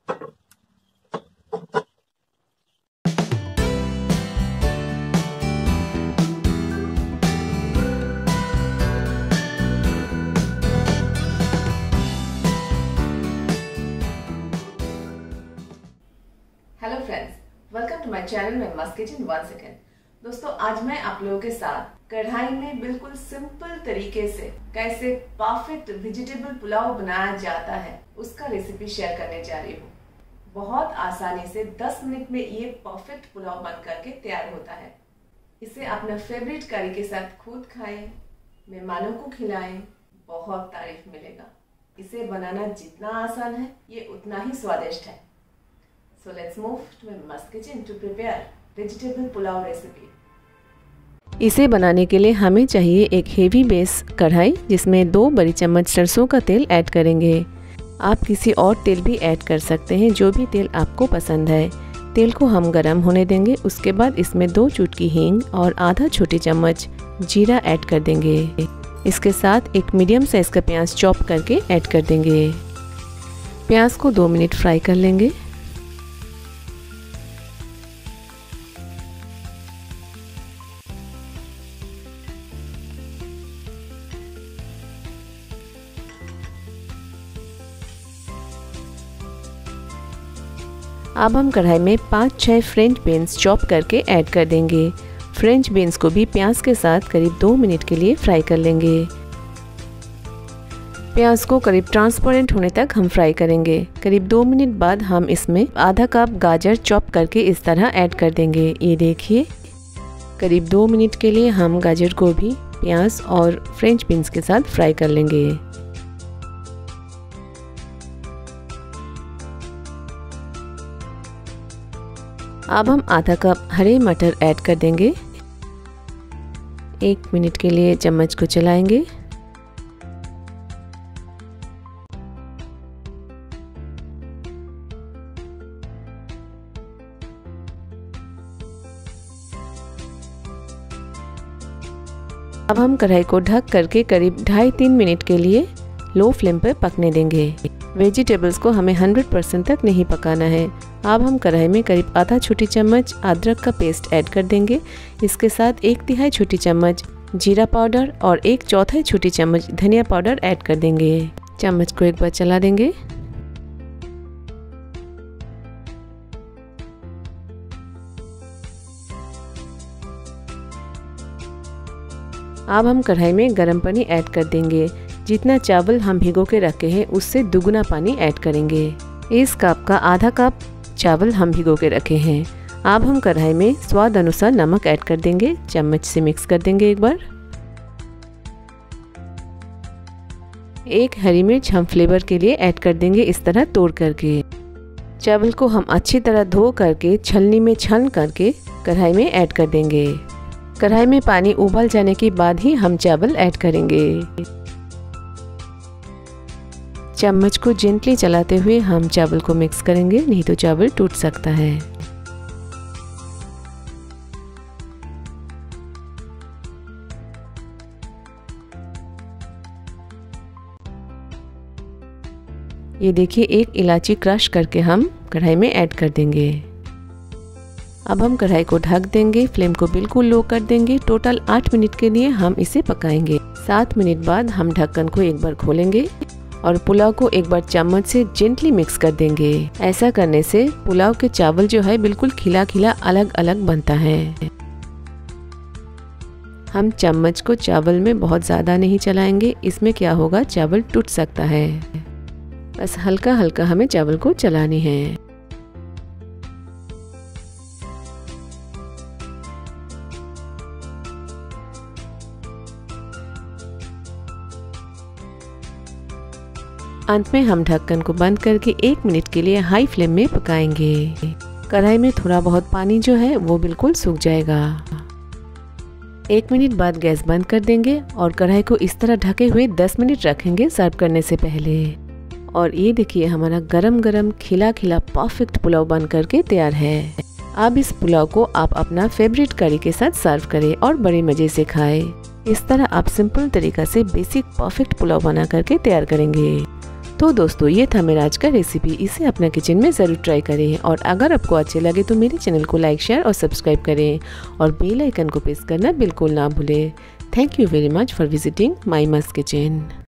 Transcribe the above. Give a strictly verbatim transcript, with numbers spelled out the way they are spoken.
Hello friends, welcome to my channel Memma's kitchen once again. दोस्तों, आज मैं आप लोगों के साथ कढ़ाई में बिल्कुल सिंपल तरीके से कैसे परफेक्ट वेजिटेबल पुलाव बनाया जाता है उसका रेसिपी शेयर करने जा रही हूँ। बहुत आसानी से दस मिनट में ये परफेक्ट पुलाव बन करके तैयार होता है। इसे अपना फेवरेट करी के साथ खुद खाएं, मेहमानों को खिलाएं, बहुत तारीफ मिलेगा। इसे बनाना जितना आसान है ये उतना ही स्वादिष्ट है। So let's move to Memma's kitchen to prepare vegetable pulao recipe. इसे बनाने के लिए हमें चाहिए एक हेवी बेस कढ़ाई, जिसमें दो बड़ी चम्मच सरसों का तेल ऐड करेंगे। आप किसी और तेल भी ऐड कर सकते हैं, जो भी तेल आपको पसंद है। तेल को हम गरम होने देंगे। उसके बाद इसमें दो चुटकी हींग और आधा छोटी चम्मच जीरा ऐड कर देंगे। इसके साथ एक मीडियम साइज का प्याज चॉप करके ऐड कर देंगे। प्याज को दो मिनट फ्राई कर लेंगे। अब हम कढ़ाई में पाँच छः फ्रेंच बीन्स चॉप करके ऐड कर देंगे। फ्रेंच बीन्स को भी प्याज के साथ करीब दो मिनट के लिए फ्राई कर लेंगे। प्याज को करीब ट्रांसपेरेंट होने तक हम फ्राई करेंगे। करीब दो मिनट बाद हम इसमें आधा कप गाजर चॉप करके इस तरह ऐड कर देंगे। ये देखिए, करीब दो मिनट के लिए हम गाजर को भी प्याज और फ्रेंच बीन्स के साथ फ्राई कर लेंगे। अब हम आधा कप हरे मटर ऐड कर देंगे। एक मिनट के लिए चम्मच को चलाएंगे। अब हम कढ़ाई को ढक करके करीब ढाई तीन मिनट के लिए लो फ्लेम पर पकने देंगे। वेजिटेबल्स को हमें सौ परसेंट तक नहीं पकाना है। अब हम कढ़ाई में करीब आधा छोटी चम्मच अदरक का पेस्ट ऐड कर देंगे। इसके साथ एक तिहाई छोटी चम्मच जीरा पाउडर और एक चौथाई छोटी चम्मच धनिया पाउडर ऐड कर देंगे। चम्मच को एक बार चला देंगे। अब हम कढ़ाई में गर्म पानी ऐड कर देंगे। जितना चावल हम भिगो के रखे हैं उससे दुगुना पानी ऐड करेंगे। इस कप का आधा कप चावल हम भिगो के रखे हैं। अब हम कढ़ाई में स्वाद अनुसार नमक ऐड कर देंगे। चम्मच से मिक्स कर देंगे एक बार। एक हरी मिर्च हम फ्लेवर के लिए ऐड कर देंगे, इस तरह तोड़ करके। चावल को हम अच्छी तरह धो करके छलनी में छन करके कढ़ाई में ऐड कर देंगे। कढ़ाई में पानी उबल जाने के बाद ही हम चावल ऐड करेंगे। चम्मच को जेंटली चलाते हुए हम चावल को मिक्स करेंगे, नहीं तो चावल टूट सकता है। ये देखिए, एक इलायची क्रश करके हम कढ़ाई में ऐड कर देंगे। अब हम कढ़ाई को ढक देंगे। फ्लेम को बिल्कुल लो कर देंगे। टोटल आठ मिनट के लिए हम इसे पकाएंगे। सात मिनट बाद हम ढक्कन को एक बार खोलेंगे और पुलाव को एक बार चम्मच से जेंटली मिक्स कर देंगे। ऐसा करने से पुलाव के चावल जो है बिल्कुल खिला खिला अलग अलग बनता है। हम चम्मच को चावल में बहुत ज़्यादा नहीं चलाएंगे, इसमें क्या होगा, चावल टूट सकता है। बस हल्का हल्का हमें चावल को चलानी है। अंत में हम ढक्कन को बंद करके एक मिनट के लिए हाई फ्लेम में पकाएंगे। कढ़ाई में थोड़ा बहुत पानी जो है वो बिल्कुल सूख जाएगा। एक मिनट बाद गैस बंद कर देंगे और कढ़ाई को इस तरह ढके हुए दस मिनट रखेंगे सर्व करने से पहले। और ये देखिए, हमारा गरम गरम खिला खिला परफेक्ट पुलाव बन करके तैयार है। अब इस पुलाव को आप अपना फेवरेट करी के साथ सर्व करें और बड़े मजे से खाएं। इस तरह आप सिंपल तरीका से बेसिक परफेक्ट पुलाव बना करके तैयार करेंगे। तो दोस्तों ये था मेरा आज का रेसिपी, इसे अपना किचन में ज़रूर ट्राई करें और अगर आपको अच्छे लगे तो मेरे चैनल को लाइक शेयर और सब्सक्राइब करें और बेल आइकन को प्रेस करना बिल्कुल ना भूलें। Thank you very much for visiting my Mast kitchen.